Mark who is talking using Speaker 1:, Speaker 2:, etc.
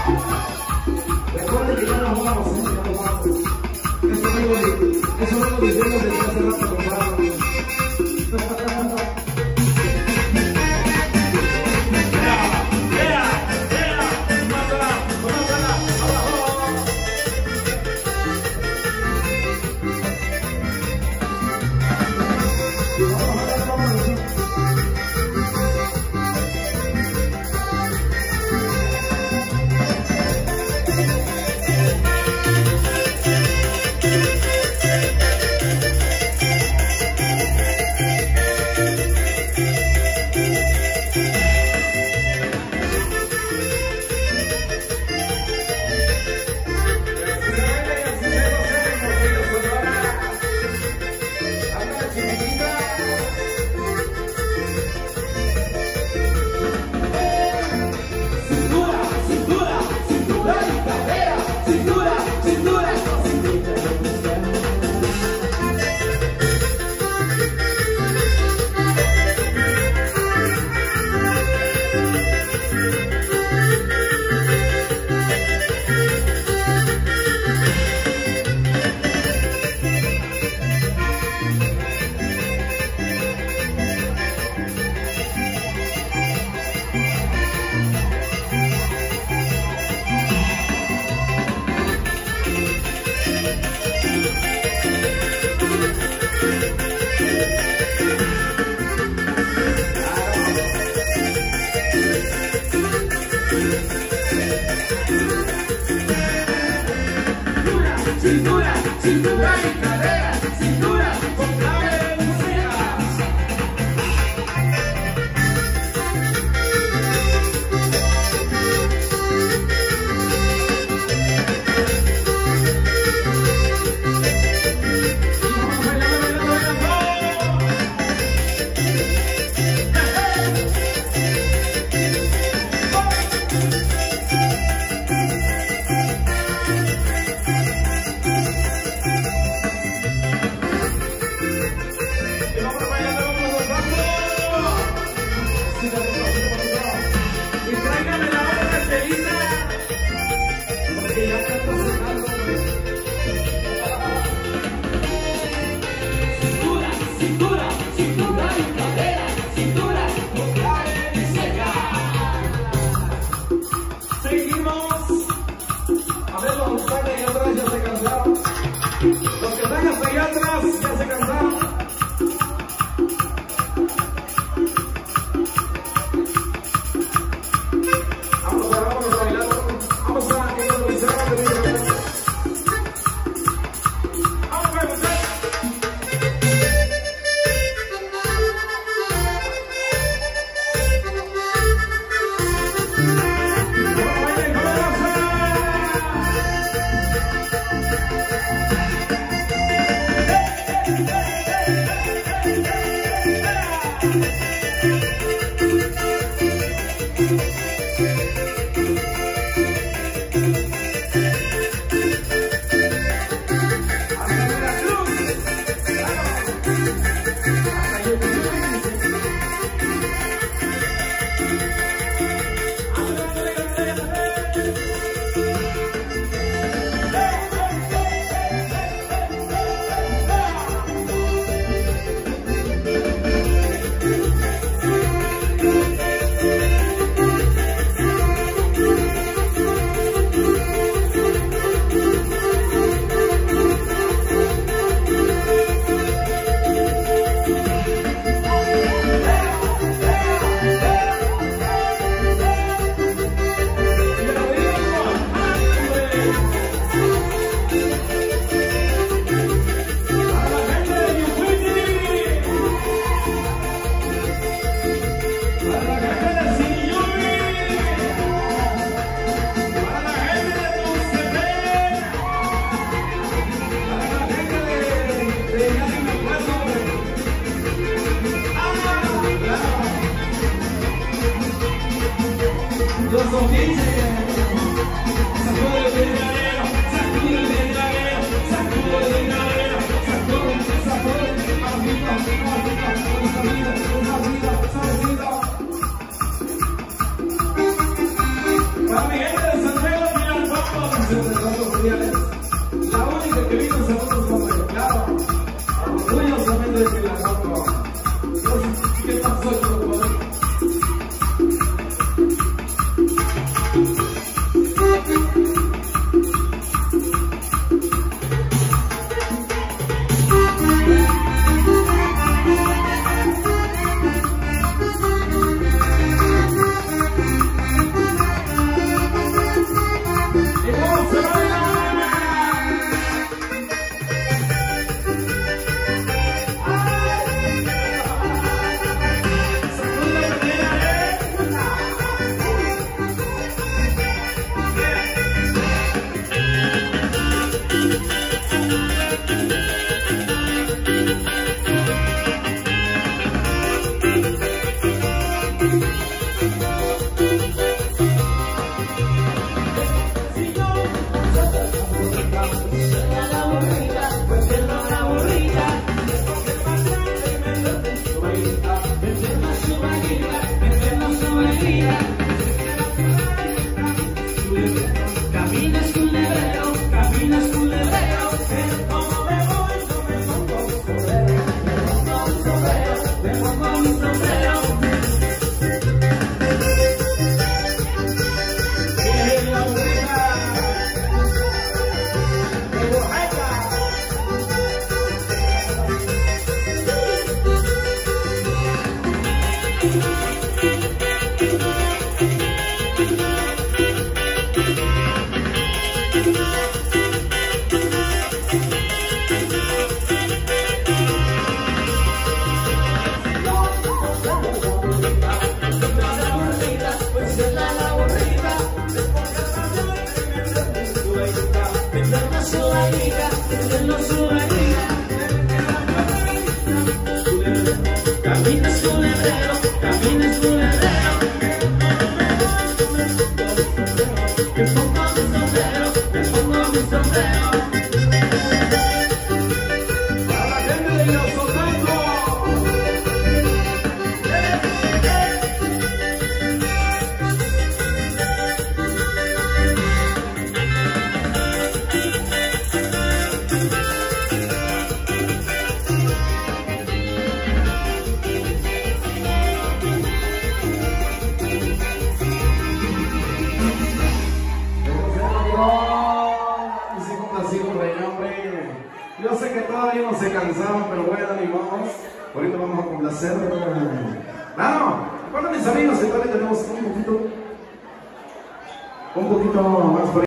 Speaker 1: Recuerden que ya nos vamos, ya nos vamos. Eso mismo diciendo desde hace rato, compadre.
Speaker 2: Cintura, cintura y cadera, cintura con clave de música. Y tráigame la otra chelita, porque ya está cocinando. Cintura, cintura, cintura y cadera, cintura con clave y seca. Seguimos. A ver, los que están ahí atrás ya se cansaron. Los que están hasta allá atrás ya se cansaron. Vamos, Si yo, suena la burrita, pues suena la burrita. Porque el patrón me mete en su vainita, encienda su vainita, encienda su vainita. Camina culebrero, camina culebrero, pero como me voy, no me pongo un sombrero, me pongo un sombrero, me pongo un sombrero. ¡Qué la burrita! ¡Qué borracha! Camina culebrero, camina culebrero, me pongo mi sombrero, me pongo mi sombrero. Para la gente de Yosotengo.
Speaker 1: Yo sé que todavía no se cansaban, pero bueno, ni modos. Ahorita vamos a complacer. Bueno, mis amigos, que todavía tenemos un poquito más por ahí.